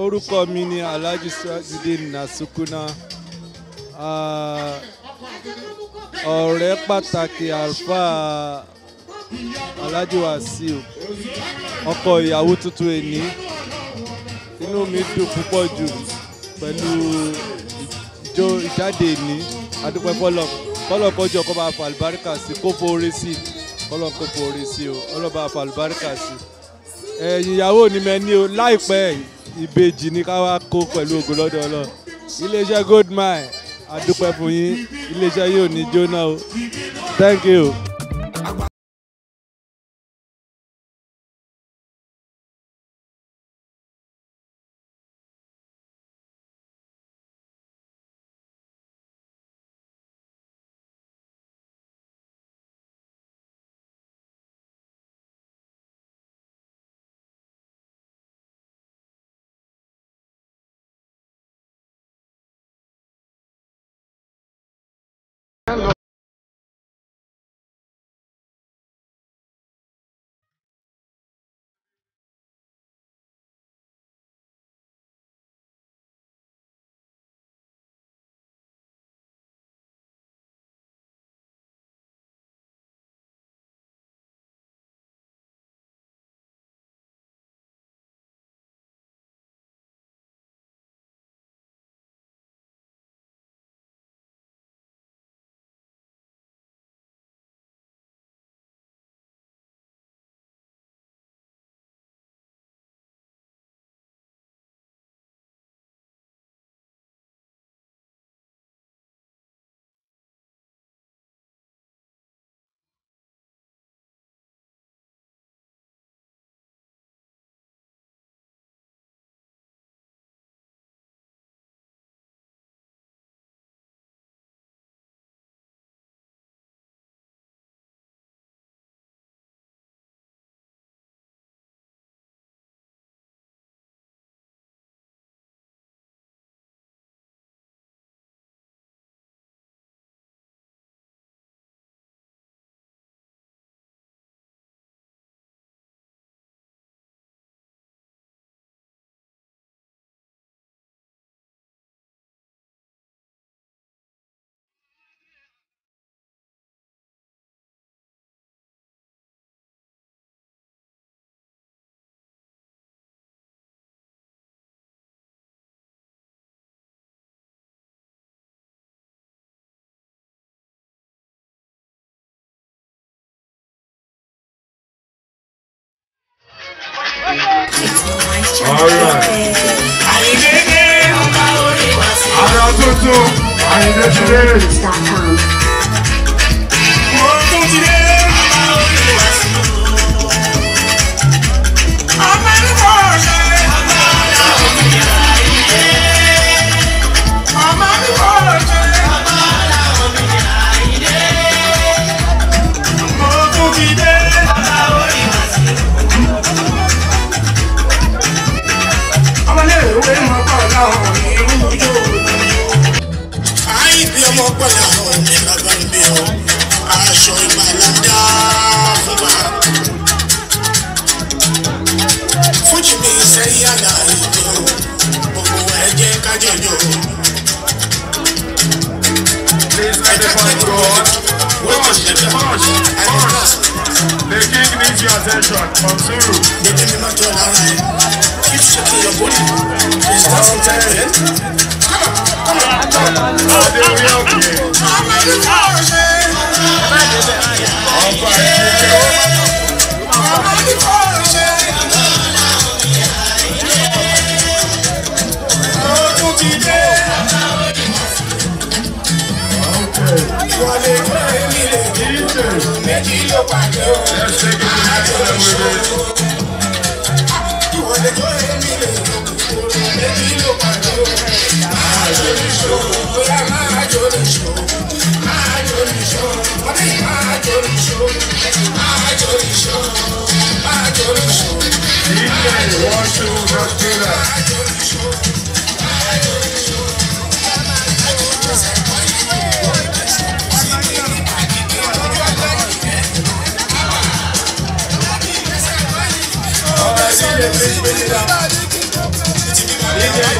Orúkọ mi ni Alhaji Tajudeen Nasukuna. Ọ̀rẹ́ pàtàkì Alfa Alhaji Wasiu. Ọkọ ìyàwó tuntun ẹni. Inú mi dùn púpọ̀ jù pẹ̀lú ìjáde ẹni. Adúpẹ́ fọ́lọ́. Kọ́lọ̀ kọjọ kó bá fa àlùbáríkà sí, kó forí sí. Kọ́lọ̀ kó forí sí o. Ọlọ́ba fa àlùbáríkà sí. Ẹ̀yin ìyàwó ni mẹ́ni o láìpẹ́ ìbejì ní ká wá kó pẹ̀lú ògo lọ́dọ̀ Ọlọ́run. Iléeṣẹ́ Goldmine adúpẹ́ fún yín, iléeṣẹ́ yìí ò ní jóná o. Thank you.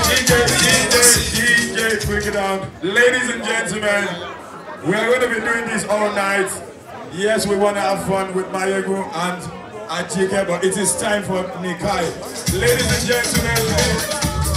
DJ, break it down. Ladies and gentlemen, we are going to be doing this all night. Yes, we want to have fun with Mayego and Achike, but it is time for Nikai. Ladies and gentlemen,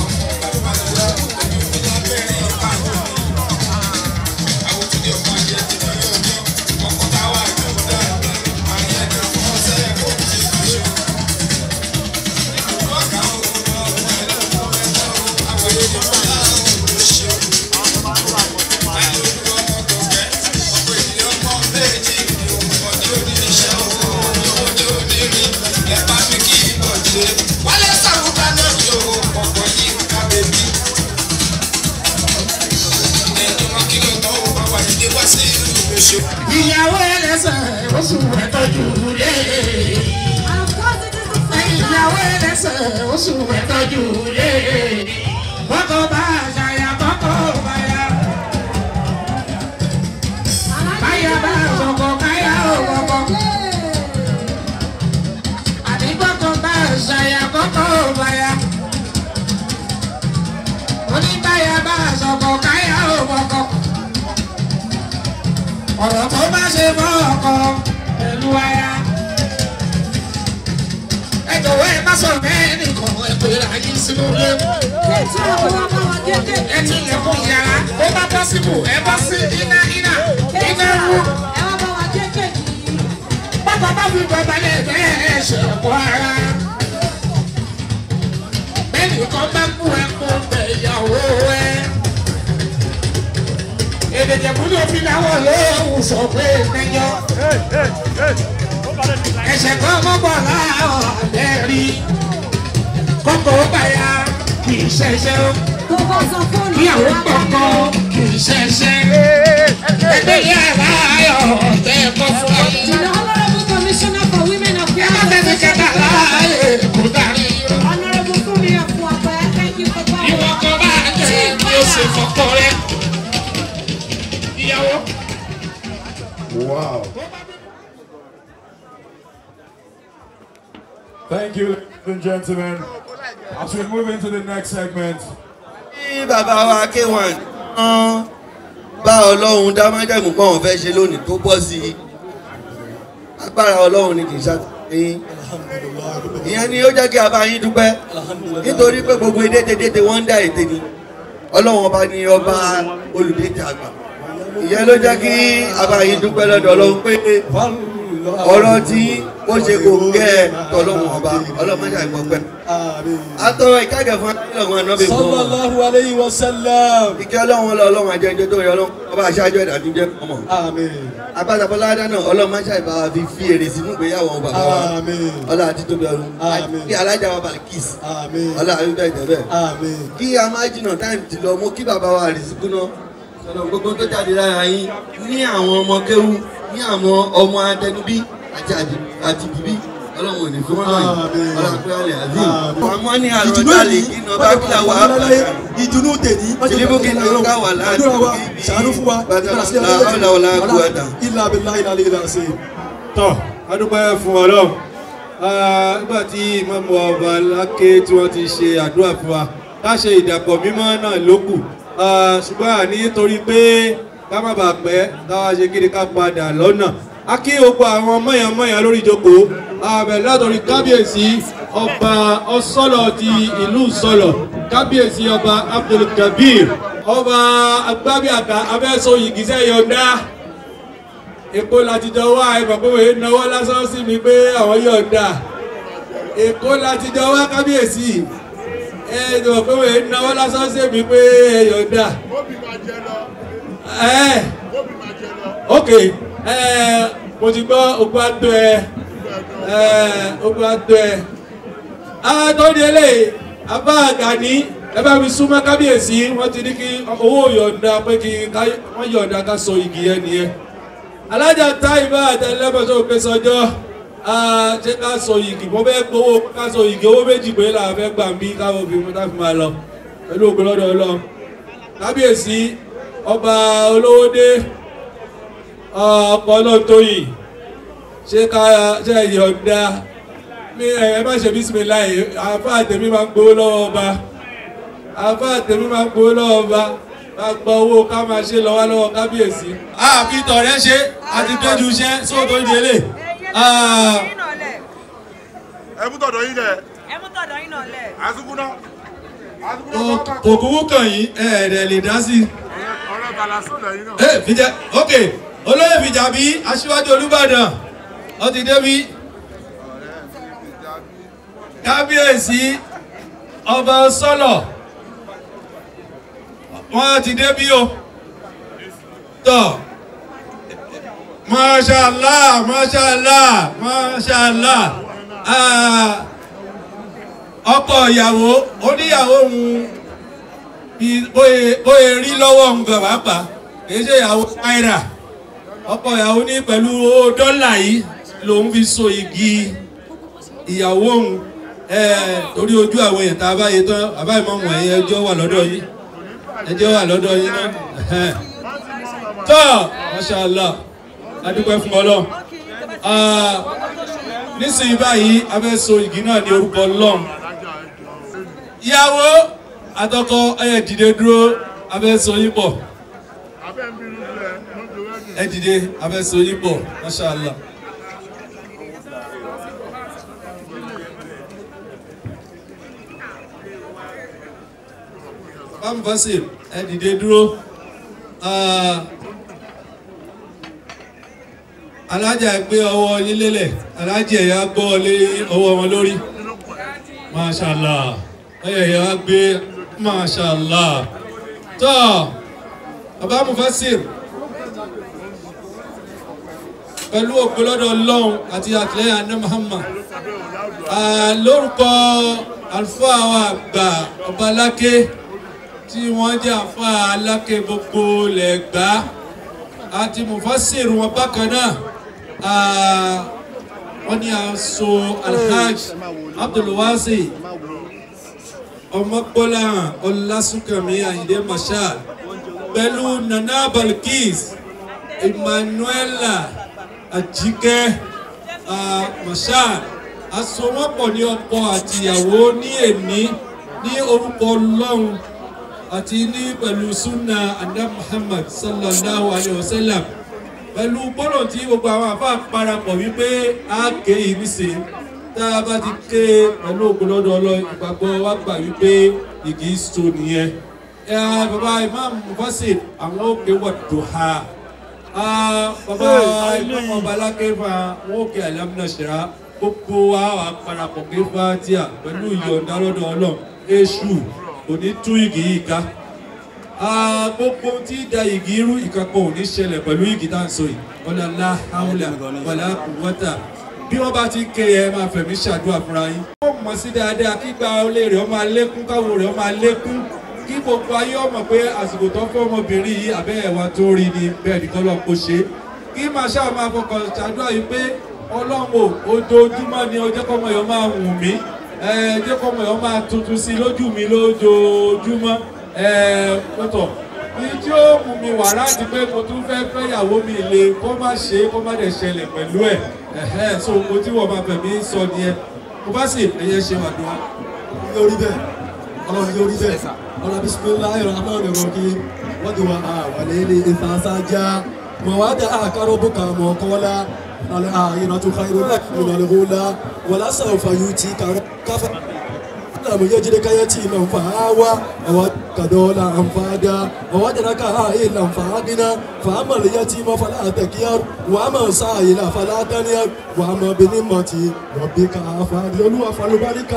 ìyàwó ẹlẹ́sẹ̀ oṣù ẹ̀tọ́jú lé. ìyàwó ẹlẹ́sẹ̀ oṣù ẹ̀tọ́jú lé. kọ́kọ́ bá àṣàyà kọ́kọ́ báyà. báyà bá àṣọkọ̀ káyà òwòkọ̀. àní kọ́kọ́ bá àṣàyà kọ́kọ́ báyà. oníbáyà bá àṣọkọ̀ káyà òwòkọ̀. ọ̀rọ̀ tó bá ṣe mọ́ ọkọ pẹ̀lú aya. ẹ jọ̀wọ́ ẹ má sọ mẹ́rin kan ẹ pé ayé sínú ilé. ẹ ti lè fún yàrá ó bá bọ́ síbò ẹ bọ́ sí iná rú. bàbá bá fi bàbá lè bẹ́ẹ̀ ṣe ẹ̀kọ́ ara. bẹ́ẹ̀ni kan bá kú ẹ̀kọ́ bẹ̀ ìyàwó ẹ. èdè jẹ̀búlò fi láwọ̀ lóhùn sọ pé nẹ́yọ́. ẹ̀ṣẹ̀ kan mọ́gbọ̀n láàárọ̀ àbẹ́rí. kọ́kọ́ báyà kì í ṣẹ̀ṣẹ̀ o. ìyàwó kọ̀ọ̀kan kì í ṣẹ̀ṣẹ̀. ẹgbẹ́ yàrá ayọ̀ ọ̀tẹ̀ ẹ̀kọ́ fún ọ. ẹ má tẹ̀sí kẹta láàyè kò dárí. ìwọ̀n kan bá jẹ́ kí o ṣe fọ́kọ rẹ̀. wow. Thank you, ladies and gentlemen. As we move into the next segment. Bàbá wa K1 bá Ọlọ́run dá májẹ̀mú pé òun fẹ́ ṣe lónìí tó bọ́ sí i. Agbára Ọlọ́run ni kì í ṣàtìlẹ́yìn. Ìyẹn ni ó jẹ́ kí a bá yín dúpẹ́. Nítorí pé gbogbo edédédé wọ́n ń dá ète ni. Ọlọ́run ọba ni ọba olùdíje àgbà. Ìyẹn ló jẹ́ kí a bá yín dúpẹ́ lọ́dọ̀ Ọlọ́run pé ọ̀rọ̀ tí ó ṣe kò gẹ́ tọ́lọ́run ọba ọlọ́mọdé àìpọ̀pẹ́. Atọ́rọ ìkágẹ̀ fún ọlọ́run ànábì fún sallallahu alayhi wa sallam. Ìkẹ́ ọlọ́run ọlọ́run àjẹjẹ tó yẹ ọlọ́run ọba aṣáájú ẹ̀dá tó jẹ́ ọmọ. Agbádàbọ́lá dáná ọlọ́run máa ṣàìbá fi fi èrè sínú ìgbéyàwó bàbá wa. Ọlá àti tóbi ọdún. Kí alájà wa Balkis. Ọlá àbí bẹ́ẹ̀ jẹ́ bẹ́ẹ̀. Kí a máa jìnnà táìmù ti lọ mú kí bàbá wa Àrìsíkú náà. Sọ̀rọ̀ gbogbo tó jáde lára yín ní àwọn ọmọ kéwú ní àwọn ọmọ atẹnubí àti bíbí ọlọ́run ò ní fún wọn náà ọlọ́run pé wọ́n lè àdé. Àmọ́ ní àròjálè kí iná bá kílà wà á bàtà. Ìdùnnú tèmi. Tìlíbù kí iná ká wà láàdì. Ṣàánú fún wa. Ọlọ́wọ́lá kú ẹ̀dá. Ilà abilá ilà ilà ṣe. Tọ́ adúpẹ́ fún Ọlọ́run. Nígbà tí Ìmáàmù ọba Láké tí wọ́n ti ṣe àdúrà fún wa ká ṣe ìdàpọ̀ mímọ́ náà lókù. Ṣùgbọ́n àní torí pé ká má bàa pẹ́ káwá ṣe kí ni ká padà lọ́nà. A kí gbogbo àwọn mọ̀yànmọ̀yàn lórí ìjókòó àbẹ̀ látọ̀rí kábíyèsí ọba ọ̀sọ́lọ̀ ti ìlú Sọ̀lọ̀ kábíyèsí ọba Abdulkabir ọba agbábíàká abẹ́sọ ìgísẹ́ yọ̀ǹda Èkó láti jọ wá ìgbàgbọ́ náwó lásán sí mi pé àwọn yọ̀ǹda Èkó láti jọ wá kábíyèsí ìgbàgbọ́ náwó lásán sí mi pé yọ̀ǹda. Ok. Mo ti gbọ́ ogun àtọ́ ẹ àtọ́ni eléyìí abá Gani ẹ bá mi súnmọ́ kábíyèsí wọ́n ti ní kí owó yọ̀ǹda pé kí wọ́n yọ̀ǹda ká sọ igi yẹn nìyẹn. Alájà Táìbà àtẹlẹ́bọ̀sọ̀ pé sọjọ́ ṣé ká sọ igi mo fẹ́ gbowó ká sọ igi owó méjì pé là fẹ́ gbà mí káwọn òbí mo táfi máa lọ pẹ̀lú ògbó lọ́dọ̀ Ọlọ́run. Kábíyèsí ọba Olówódé ọkọ̀ Ọlọ́tóyìn ṣé ká ṣe yọ̀ǹda mi ẹ má ṣe bísímíláì àfáà tèmi máa ń gbowó lọ́wọ́ ọba àbá tèmi máa gbowó lọ́wọ́ ọba máa gba owó ká máa ṣe lọ́wọ́ kábíyèsí. àfi tọ̀rẹ́ ṣe àti péjú iṣẹ́ sóòtò ìdílé. ẹ mú tọ̀dọ̀ yín lẹ̀. ẹ mú tọ̀dọ̀ yín náà lẹ̀. àsìkò náà. òkúwú kàn yín ẹ̀ẹ́dẹ̀ lè dá sí. ọ̀rẹ́ bàlá sọ̀dọ̀ yín náà. fìjà ok olóyè Fìjàbí aṣíwájú Olúbàdàn ó ti débi. kábíyèsí ọba sọ́lọ̀ wọ́n ti débi o. tọ́ mashallah mashallah mashallah ọkọ ìyàwó oníyàwó òun bóyá rí lọ́wọ́ òun bàbá pa kìí ṣe ìyàwó náírà ọkọ ìyàwó ní pẹ̀lú dọ́là yìí lòun fi so igi ìyàwó òun torí ojú àwọn èèyàn tá a bá yẹ tán àbá ìmọ̀mù ẹ̀yẹ ẹjọ́ wà lọ́dọ̀ yìí ẹjọ́ wà lọ́dọ̀ yìí náà tọ́ mashallah adúpẹ́ fún Ọlọ́run nísìnyí báyìí a fẹ́ so igi náà ní orúkọ Ọlọ́run ìyàwó àtọkọ ẹ dìde dúró a fẹ́ so yín pọ̀ ẹ dìde a fẹ́ so yín pọ̀ mashallah. bámu fásitì ẹ dìde dúró alájà gbé ọwọ́ yín lélẹ̀ alájà ẹ̀yà gbọ́ lé ọwọ́ wọn lórí mashallah ẹ̀yà gbé mashallah tọ́ bàbá Mufassir pẹ̀lú ògbólọ́dọ̀ Ọlọ́run àti àtìlẹ́yìn àná Muhammad lórúkọ àlùfáà wa àgbà ọba aláké tí wọ́n jẹ́ àlùfáà aláké gbogbo lẹ́gbà àti Mufassir wọn bákan náà wọ́n ní àṣọ Alhaj Abdulwasi ọmọgbọ́lá ọlásùnkànmí Àyìndé Marshal pẹ̀lú Nana Balkis Emmanuela Ajike Marshal àsomọ́pọ̀ ní ọkọ àti ìyàwó ní èní ní orúkọ Ọlọ́run àti ní pẹ̀lú sunna Ànábì Muhammad sallallahu alayhi wa sallam pẹ̀lú gbọ́dọ̀ tí gbogbo àwọn àfáà parapọ̀ wípé a ké ìníṣe tá a bá ti ké pẹ̀lú ògbólọ́dọ̀ Ọlọ́run ìgbàgbọ́ wa gbà wípé igi so nìyẹn. bàbá Imam Mufassir àwọn òkè wà dùhà bàbá Imam ọba alákẹ́fà wọn òkè alámúnáṣẹ́ra gbogbo wa wà parapọ̀ ké Fátíà pẹ̀lú ìyọ̀ǹda lọ́dọ̀ Ọlọ́run èṣù kò ní tú igi yìí ká. gbogbo tí da igi irú ìkankan ò ní ṣẹlẹ̀ pẹ̀lú igi tá à ń sọ yìí wala la hawla wala quwwata bí wọ́n bá ti ké ẹ máa fẹ̀mí ṣàdúrà fúnra yín. ó mọ̀ sí dáadáa kí gba olè rẹ̀ ó máa lékún káwo rẹ̀ ó máa lékún kí gbogbo ayé ọmọ pé àsìkò tó fọ́ ọmọbìnrin yìí àbẹ́ ẹ̀wà tó rí ni bẹ́ẹ̀ ni kọ́lọ́ kó ṣe kí máa ṣáà máa fọkàn ṣàdúrà yìí pé Ọlọ́run ojoojúmọ́ ni ọjọ́ kọ́mọ yọ máa wù mí jẹ́ kọ́mọ yọ máa tuntun sí lójú mi lójoojúmọ́ pọ̀tọ̀ ní tí ó mú mi wà láti pé mo tún fẹ́ ìyàwó mi le kó má ṣe kó má dẹ̀ ṣẹlẹ̀ pẹ̀lú ẹ̀ so mo tí wọ́n máa fẹ̀mí sọ nìyẹn Mufassir ẹ̀yẹ ṣe wà dùn. yóò rí bẹ́ẹ̀ Ọlọ́run yóò rí bẹ́ẹ̀ ọlọ́run bismillahir rahmanir rahim wọ́n ti wà wàlẹ́lẹ́ ìfàsájà mọ̀wádà àkàrọ̀bùkà mọ̀kọ́lá alẹ́ àyìnàtò khairu ìrìnàlẹ́gọ́lá wàlá sàfà yóò ti káfà لم يجدك يتيما فآوى ووجدك دولا فهدى ووجدك عائلا فأغنى فأما اليتيم فلا تكير وأما السائل فلا تنهر وأما بنعمة ربك فحدث فليبارك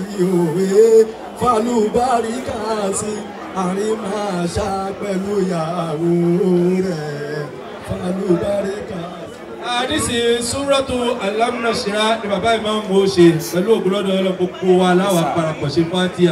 فليبارك àrímà ṣàpẹ̀lú ìyàwó rẹ̀ fàlùbáríkà. àdìsí súrọ́tù alámúnáṣírá ni bàbá Imam mú ṣe pẹ̀lú ògbólọ́dọ̀ ọlọ́gbogbo wa láwà parapọ̀ ṣe Fátíà.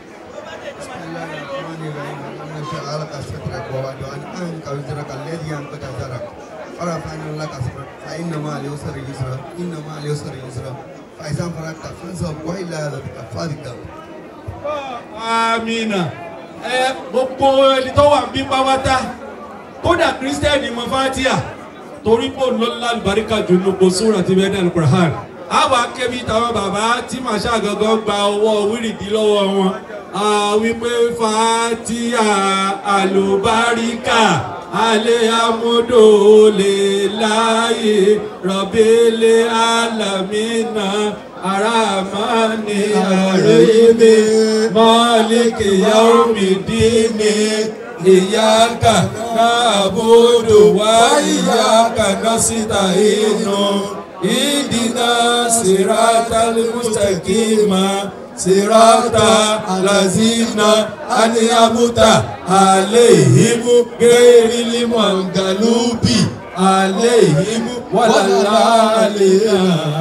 Amina. Gbogbo ẹni tó wà bí pàwátá kódà kírísítẹ́nì mọ Fátíà torí pò lọ́lá àlùbáríkà jù ní gbogbo sóra ti bẹ́ẹ̀ ní Al-Qur'an àwa kébí táwọn bàbá tí màṣá gangan gba ọwọ́ wíìrìdì lọ́wọ́ wọn wípé Fatiha àlùbáríkà alẹ́ amúdò lè láàyè rọ̀bẹ́lẹ́ alámínà aramani arayimi maliki yaumidini iyaka na'budu wa iyaka nasta'inu idina siratal mustaqima sirata lazina an'amta alaihim ghayril maghdubi alaihim walallalina.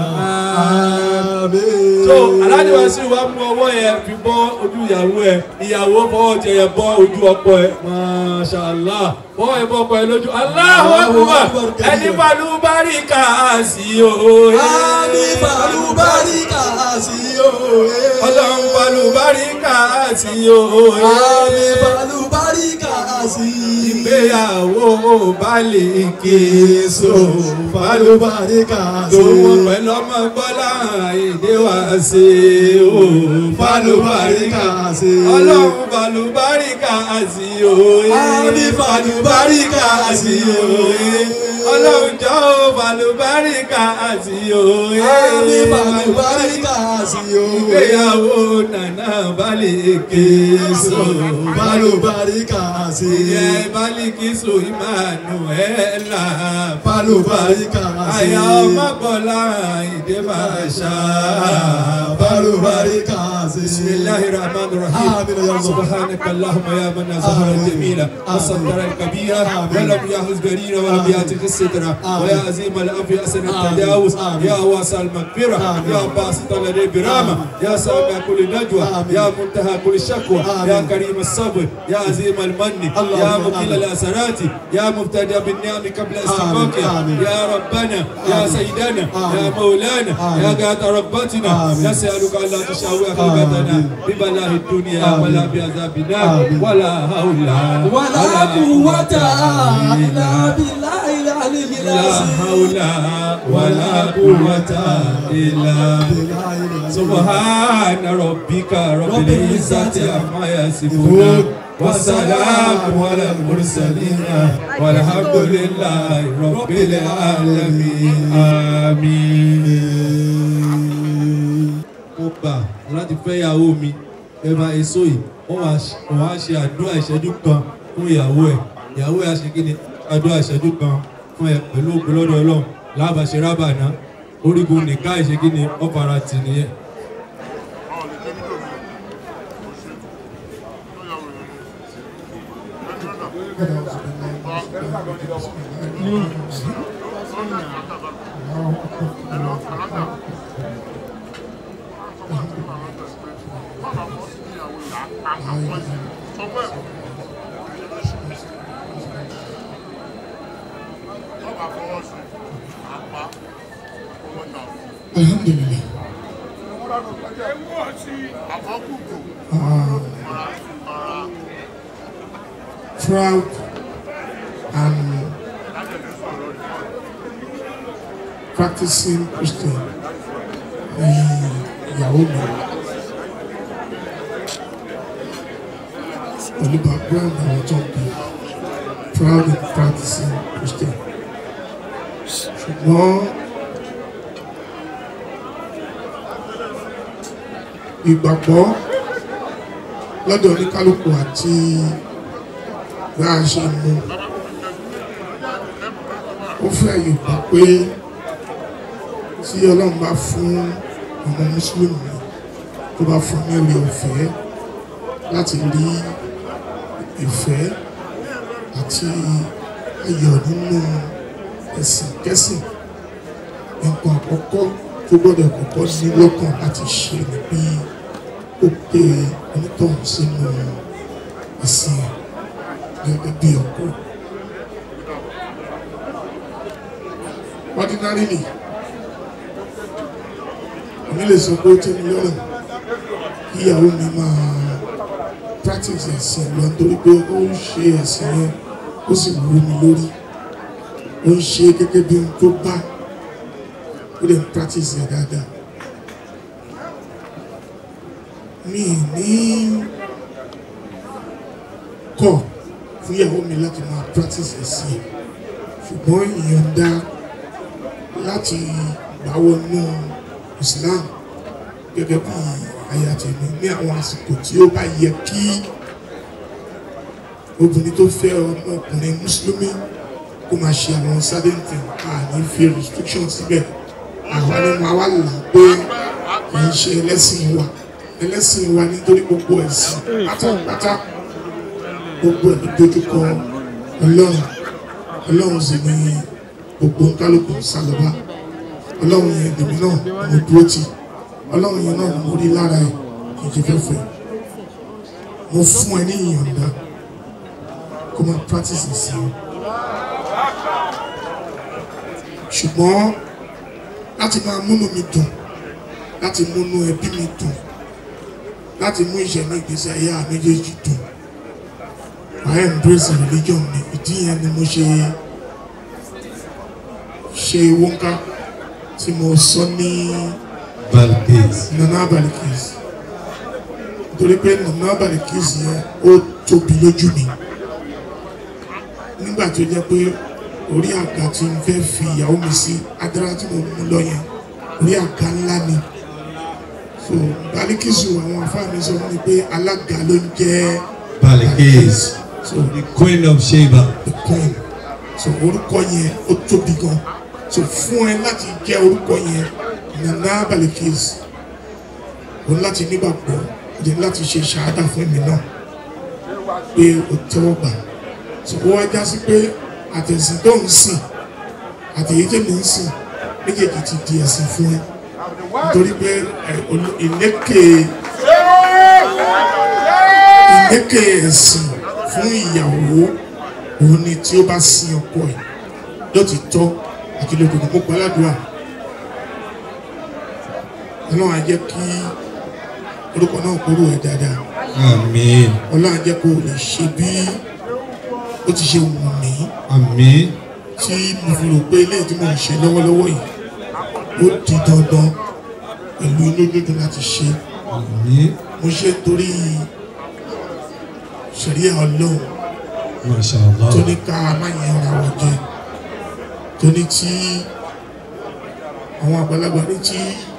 So Alhaji Wasiu wa mú ọwọ́ yẹn fi bọ́ ojú ìyàwó ẹ̀, ìyàwó fọwọ́ jẹ yẹn bọ́ ojú ọkọ ẹ̀, mashallah fọwọ́ yẹn bọ́ ọkọ ẹ̀ lójú. Allahu Akbar, ẹni balùbáríkà sí o. Ẹni balùbáríkà sí o. Ọlọ́run balùbáríkà sí o. Ẹni balùbáríkà sí o. Ìgbéyàwó balẹ̀ késo balùbáríkà sí o. Tòun pẹ̀lú ọmọ Bọ́lá Àyìndé wá sí o. Balùbáríkà sí o. Ọlọ́run balùbáríkà sí o. Ẹni balùbáríkà sí o. Ọlọ́run jọ̀ọ́ balùbáríkà sí o. Ẹni balùbáríkà sí o. Ìgbéyàwó Nana balẹ̀ késo balùbáríkà sí o. Ìyẹ́ Bálíkísù Emmanuela balùbáríkà sí o. Àyà ọmọ Bọ́lá Àyìndé Màṣá balùbáríkà sí o. Bismillahirrahmanirrahim. Subhanaka Allahumma ya man zahara al-jamila wa sattara al-kabira wa lam yahuz garira wa lam yati qistra wa ya azim al-afi asna al-tadawus ya wasa al-maghfira ya basit al-birama ya sami kulli najwa ya muntaha kulli shakwa ya karim as-sabr ya azim al-manni ya muqil al-asarati ya mubtada bin-ni'am qabla istiqaqiha ya rabbana ya sayyidana ya maulana ya gata rabbatina nas'aluka alla تشاوي قلبنا ببلاء الدنيا ولا بعذابنا ولا حول ولا قوة إلا بالله العلي العظيم. لا حول ولا قوة إلا بالله. سبحان ربك رب العزة عما يصفون والسلام على المرسلين والحمد لله رب العالمين آمين. Mo gbà láti fẹ́ ìyàwó mi ẹ máa èso yìí wọ́n wá ṣe àdúrà ìṣẹ́jú kan fún ìyàwó ẹ̀ á ṣe kí ni àdúrà ìṣẹ́jú kan fún ẹ pẹ̀lú ògbó lọ́dọ̀ Ọlọ́run lábàṣẹ rábàná orígun nìka ìṣe kí ni ọ̀fara tì nìyẹn. Proud and practicing Christian ìyàwó mi pẹ̀lú background àwọn tó ń bí proud and practicing Christian ṣùgbọ́n ìgbàgbọ́ lọ́dọ̀ oníkálukú àti bí a ṣe mú ó fẹ́ Yorùbá pé tí Ọlọ́run bá fún ọmọ mùsùlùmí tó bá fún ní oore ọ̀fẹ́ láti rí ìfẹ́ àti ayọ̀ nínú ẹ̀sìn kẹ́sìn nǹkan àkọ́kọ́ tó gbọ́dọ̀ kọ́kọ́ ní lọ́kàn láti ṣe ni bí ó pé onítọ̀hún sínú ẹ̀sìn gẹ́gẹ́ bí ọkọ. Ordinarily èmi lè sọ pé ó tẹ́ mi lọ́rùn kí ìyàwó mi máa practice ẹ̀sìn lọ nítorí pé ó ń ṣe ẹ̀sìn yẹn ó sì wú mi lórí ó ń ṣe gẹ́gẹ́ bí ohun tó bá ó lè practice ẹ̀ dáadáa. Mi ní kọ̀ fún ìyàwó mi láti máa practice ẹ̀ sí i, ṣùgbọ́n ìyọ̀ǹda láti gbà wọnú Islam gẹ́gẹ́ bí aya tèmi ní àwọn àsìkò tí ó bá yẹ kí obìnrin tó fẹ́ ọmọkùnrin mùsùlùmí kó máa ṣe àwọn certain things ní fi restriction síbẹ̀. Àwọn ni máa wà là pé kì í ṣe ẹlẹ́sìn wa nítorí gbogbo ẹ̀sìn pátápátá gbogbo ẹ̀ dojúkọ Ọlọ́run sì ní gbogbo kálukú sálọ́bà. Ọlọ́run yẹn lèmi náà mo dúró tì, Ọlọ́run yẹn náà mo rí lára ẹ̀ kì í ṣe fẹ́fẹ́. Mo fún ẹ ní ìyọ̀ǹda kó máa practice sí i, ṣùgbọ́n láti máa múnú mi dùn, láti múnú ẹbí mi dùn, láti mú ìṣẹ̀lẹ̀ ìgbésí ayé méjèèjì dùn, I embrace religion mi. Ìdí yẹn ni mo ṣe wọ́nká tí mo sọ ní Nana Balikis, nítorí pé Nana Balikis yẹn ó tóbi lójú mi nígbà tó jẹ́ pé orí àga tí n fẹ́ fi ìyàwó mi sí adara tí mo mú lọ yẹn orí àga ńlá ni. So Balikisu àwọn afáà mi sọ fún mi pé alága ló ń jẹ́ Balikis, so the queen of Sheba. The queen. So orúkọ yẹn ó tóbi gan. So fún ẹ láti jẹ́ orúkọ yẹn Nana Balikis, òun láti nígbàgbọ́ òun láti ṣe ṣàádà fún mi náà pé ó tẹ́wọ́ gbà. So ó wá já sí pé àtẹ̀sìn tó ń sìn àtẹ̀yí tẹ̀mí ń sìn méjèèjì ti di ẹ̀sìn fún ẹ, nítorí pé ìlékè ẹ̀sìn fún ìyàwó òun ni tí ó bá sin ọkọ ẹ̀ lótìtọ́ àti lódodo. Mo gbàládùá Ọlọ́run á jẹ́ kí orúkọ náà kúrò ẹ̀ dáadáa. Àmín. Ọlọ́run á jẹ́ kó o lè ṣe bí ó ti ṣe wù mí. Àmín. Tí mo fi rò pé ilé tí mo ń ṣe lọ́wọ́lọ́wọ́ yìí ó di dandan pẹ̀lú inú dídùn láti ṣe. Àmín. Mo ṣe torí ṣẹ̀ríà Ọlọ́run. Masha Allah. Tó ní ká má yẹn ara wọn jẹ, tó ní tí àwọn àgbàlagbà ní tí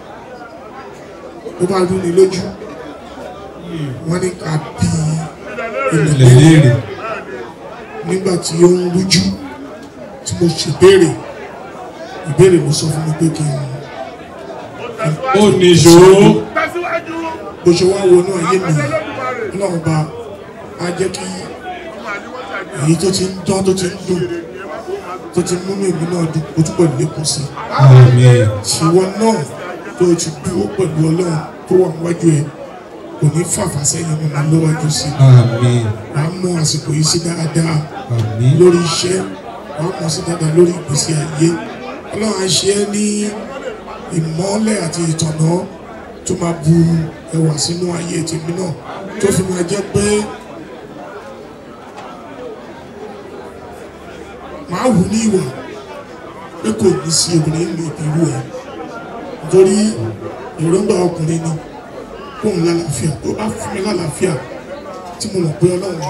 ó bá dún ní lójú wọ́n ní ká bí ilẹ̀ léèrè. Nígbà tí ó ń rújú tí mo ṣe ìbéèrè ló sọ fún mi pé kí n ó ní ìṣòro bó ṣe wá wọnú ayé mi. Ọlọ́run bá á jẹ́ kí èyí tó ti ń dán, tó ti ń dùn, tó ti múnú èmi náà dùn ó túbọ̀ lékún sí i. Àmín. Ìwọ náà tó ti dúró pẹ̀lú Ọlọ́run tó wà níwájú ẹ kò ní fàfà sẹ́yìn mọ́ lọ́wọ́jú sí i. Àmín. Wà á mú àsìkò yìí sí dáadáa Àmín. lórí iṣẹ́, wà á mú sí dáadáa lórí ìgbésí ayé. Ọlọ́run á ṣe é ní ìmọ́lẹ̀ àti ìtọ̀nà tó máa bu ẹwà sínú ayé tèmi náà, tó fi máa jẹ́ pé màá wù ní ìwà pé kò ní sí obìnrin ní ìbírú ẹ̀, nítorí èròǹgbà ọkùnrin ni kóun lálàáfíà. Tó bá fún mi lálàáfíà tí mo mọ̀ pé Ọlọ́run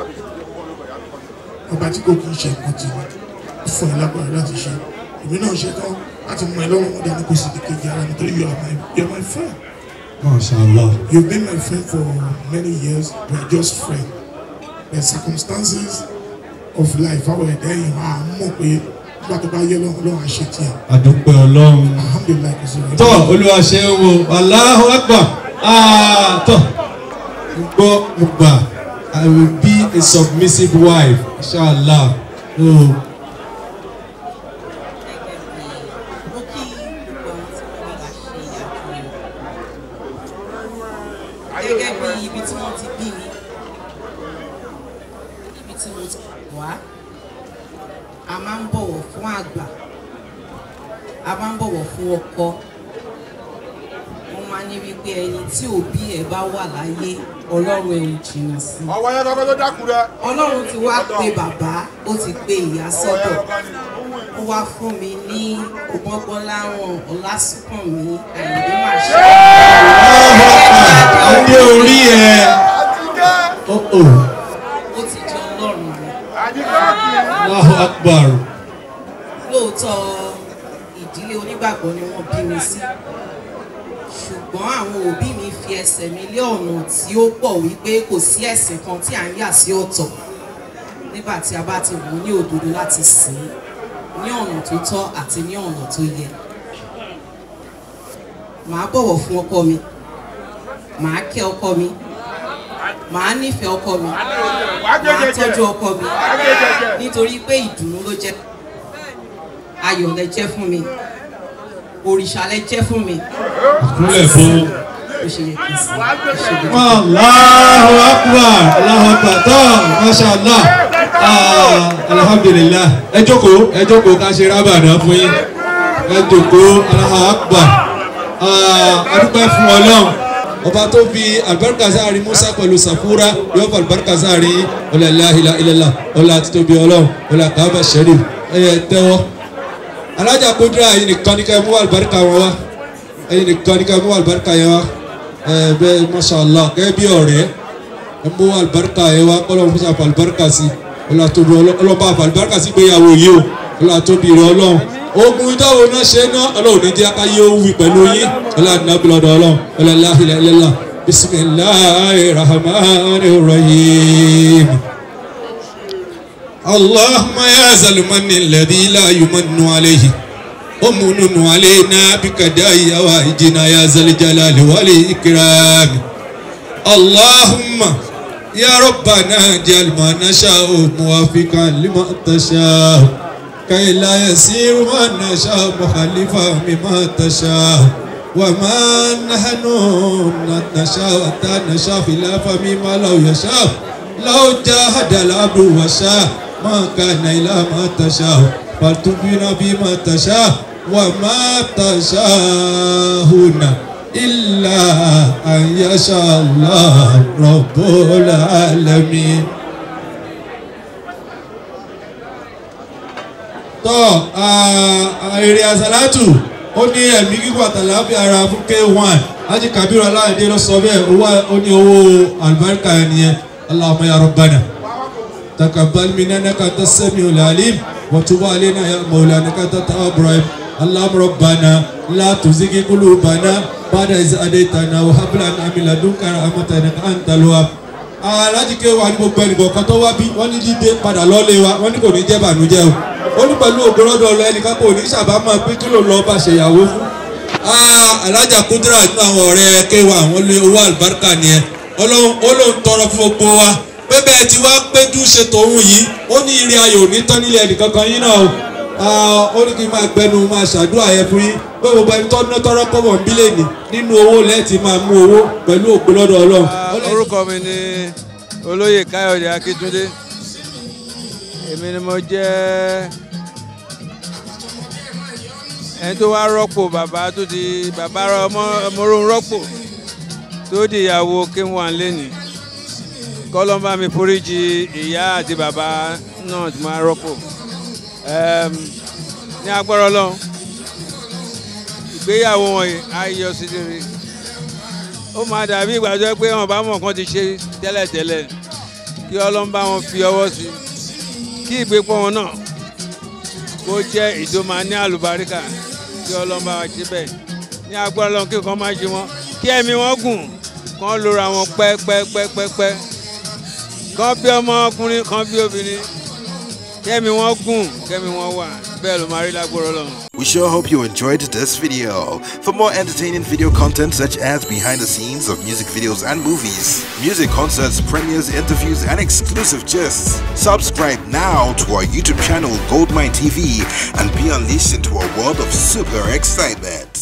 ọba tí kò kì í ṣe nǹkan tí fún ẹ lágbára láti ṣe, èmi náà ṣe tán láti mọ ẹ lọ́rùn wọn dání kò sì di kejì ara nítorí you are my friend. Masha Allah. You've been my friend for many years. We are just friends. The circumstances of life àwọn ẹ̀dá èèyàn á mọ̀ pé nígbà tó bá yẹ lọ́wọ́ àṣẹ tiẹ̀. Adúpẹ́ Ọlọ́run. Alhamdulillah kò sí rẹ̀. Tọ́ Olúwa ṣe ń wo Allahu Akbar. Tọ́ gbọ́ I will be a submissive wife, inshallah. Gẹ́gẹ́ bí ibi tí wọ́n ti bí mi, ibi tí mo ti wá, a máa ń bọ̀wọ̀ fún àgbà, a máa ń bọ̀wọ̀ fún ọkọ. Wọ́n máa ní wípé ẹni tí òbí ẹ̀ bá wà láyé, Ọlọ́run ẹ̀ ò jìnnà sí. Ọwọ́ yẹn lọ́kọ́ tó dákú rẹ. Ọlọ́run ti wá pe bàbá, ó ti pe ìyá sọ́dọ̀. ó wá fún mi ní Ọmọgbọ́láhàn Ọlásùnkànmí Àyìndé Màṣá. Adé orí ẹ̀. Ó ti jẹ́ Ọlọ́run rẹ̀. Allahu Akbar. Lóòótọ́ ìdílé onígbàgbọ́ ni wọ́n bí mi sí. Ṣùgbọ́n àwọn òbí mi fi ẹsẹ̀ mi lé ọ̀nà tí ó pọ̀ wípé kò sí ẹ̀sìn kan tí à ń yà sí ọ̀tọ̀ nígbà tí a bá ti wù ú ní òdodo láti sìn ní ọ̀nà tó tọ́ àti ní ọ̀nà tó yẹ. Màá bọ̀wọ̀ fún ọkọ mi, màá kẹ́ ọkọ mi, màá nífẹ̀ẹ́ ọkọ mi, màá tọ́jú ọkọ mi nítorí pé ìdùnnú ló jẹ́, ayọ̀ lẹ jẹ́ fún mi, òrìṣà lẹ jẹ́ fún mi. Kúnlẹ̀ fún. Allahu Akbar, Allahu Akbar, tọ́, Masha Allah, alhamdulillah. Ẹ jókòó ká ṣe rábàdà fún yín. Ẹ jókòó, Allahu Akbar. Adúpẹ́ fún Ọlọ́run. Ọba tó fi àlùbáríkà sáàrin Musa pẹ̀lú Sàfúrà yóò fọ àlùbáríkà sáàrin ọ̀là la ilaha illallah ọ̀là àti tóbi Ọlọ́run ọ̀là Kaaba Sharif. Ẹyẹ tẹ́wọ́. Alájà Kúdírà yìí nìkan ní ká mú àlùbáríkà wọn wá. Ẹyin nìkan ní ká mú àlùbáríkà yẹn wá. Bẹ́ẹ̀ Masha Allah gẹ́gẹ́ bí ọ̀rẹ́ ẹ mú àlùbáríkà yẹn wá kọ́lọ́ fún sàfà àlùbáríkà sí ọ̀là tóbi ọlọ́ba àfà àlùbáríkà sí gbéyàwó yìí o ọ̀là tóbi rẹ Ọlọ́run ogun ìdáwó náà ṣe ná Ọlọ́run ní jẹ́ káyé ó wí pẹ̀lú yín ọ̀là nàbìlọ́dọ̀ Ọlọ́run ọ̀là la ilaha illallah bismillahir rahmanir rahim. Allahumma ya zalmani alladhi la yumannu alayhi ومنن علينا بكداء وإجنا يا ذا الجلال والإكرام. اللهم يا ربنا اجعل ما نشاء موافقا لما تشاء كي لا يسير ما نشاء مخالفا مما تشاء وما نحن نشاء حتى نشاء خلافا مما لو يشاء لو جاهد العبد وشاء ما كان إلا ما تشاء فلتبنا بما تشاء وما تشاءون إلا أن يشاء الله رب العالمين. tọ́ èrè àsálàtù ó ní ẹ̀mí gígùn àtàlàáfíà ara fún K1 Haji Kabiru Aláìdé ló sọ bẹ́ẹ̀ ó ní owó àlùbáríkà ẹnìyẹn Allahumma ya rabbana taqabbal minna innaka antas samiul alim wa tub alayna ya maulana innaka antat tawwabur rahim. Allahumma rabbana la tuzigh qulubana ba'da idh hadaytana wa hab lana min ladunka rahmatan innaka antal wahhab. Alhaji K1 ní gbogbo ẹnìkan kan tó wá bí wọ́n ní dídé padà lọ́lé wa wọ́n ní kò ní jẹ́ bànújẹ́ o ó ní pẹ̀lú ògbóròdò ọlọ ẹnìkan kò ní sábàámọ̀ pé kí ló lọ bá ṣèyàwó fún. Alájà Kúdírà nínú àwọn ọ̀rẹ́ K1 àwọn lé owó àlùbáríkà nìyẹn Ọlọ́run tọrọ fún gbogbo wa pé bẹ́ẹ̀ tí wá péjú ṣe tòun yìí ó ní ire ayọ̀ ní tán nílé ẹnìkan kan yín náà ó ní kí n máa gbẹnu máa ṣàdúrà yẹn fún yín pé gbogbo ẹni tó ná tọrọ kọ́bọ̀ bílẹ̀nì nínú owó lẹ́ẹ̀tì máa mú owó pẹ̀lú ògbólọ́dọ̀ Ọlọ́run. Orúkọ mi ni Olóyè Káyọ̀dé Akíntúndé èmi ni mo jẹ́ ẹni tó wá rọ́pò bàbá tó di bàbá ọmọrún rọ́pò tó di ìyàwó K1 lẹ́nìí kọ́lọ́mbà mi foríjì ìyá àti bàbá náà ti máa rọ́pò ní agbára Ọlọ́run ìgbéyàwó wọn á yọ sí rere ó máa dàbí ìgbà tó yẹ pé wọn bá mọ̀ kán ti ṣe tẹ́lẹ̀tẹ́lẹ̀ kí Ọlọ́run bá wọn fi ọwọ́ sí kí ìgbépọ̀ wọn náà kó jẹ́ ìdómà ní àlùbáríkà kí Ọlọ́run bá wa ṣe bẹ́ẹ̀ ní agbára Ọlọ́run kí nǹkan má ṣe wọn kí ẹ̀mí wọn gùn kán lóra wọn pẹ́pẹ́pẹ́pẹ́ kán bí ọmọ ọkùnrin kán bí obìnrin kẹ́mi wọn gùn kẹ́mi wọn wà bẹ́ẹ̀ ló máa rí lágbára Ọlọ́run. We sure hope you enjoyed this video. For more entertaining video content such as behind the scenes of music videos and movies, music concerts, premieres, interviews, and exclusive gists, subscribe now to our YouTube channel Goldmine TV and be unleashed into a world of super excitement.